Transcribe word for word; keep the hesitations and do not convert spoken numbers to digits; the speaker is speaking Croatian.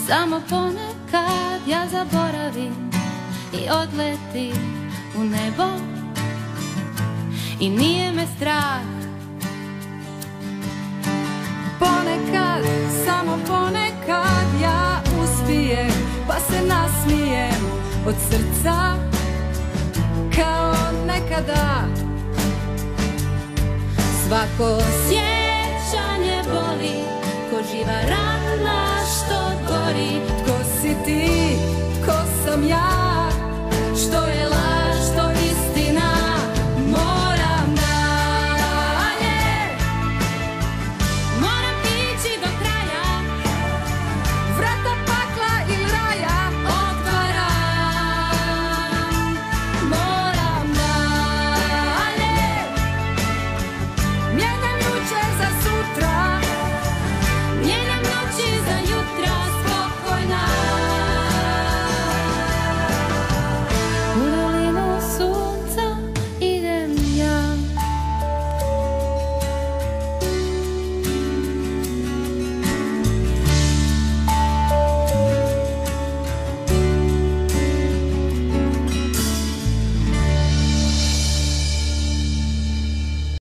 Samo ponekad ja zaboravim i odletim u nebo i nije me strah. Ponekad, samo ponekad ja uspijem pa se nasmijem od srca kao nekada. Svako sjećanje boli ko živa rana što gori. Tko si ti, ko sam ja, što je